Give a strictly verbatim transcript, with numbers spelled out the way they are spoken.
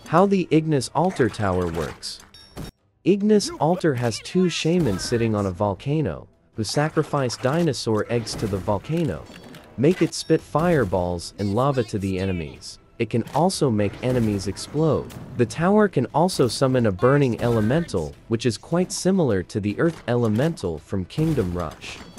How the Ignis Altar Tower works. Ignis Altar has two shamans sitting on a volcano, who sacrifice dinosaur eggs to the volcano, make it spit fireballs and lava to the enemies. It can also make enemies explode. The tower can also summon a burning elemental, which is quite similar to the earth elemental from Kingdom Rush.